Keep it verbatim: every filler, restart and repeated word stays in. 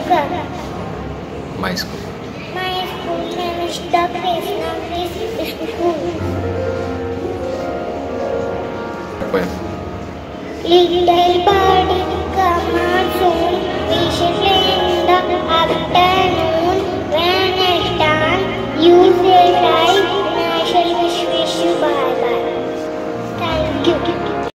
Anushka. My school. My school name is the Krishna School. Poem. Little birdie, come on soon. We should play in the afternoon. When it's done, you say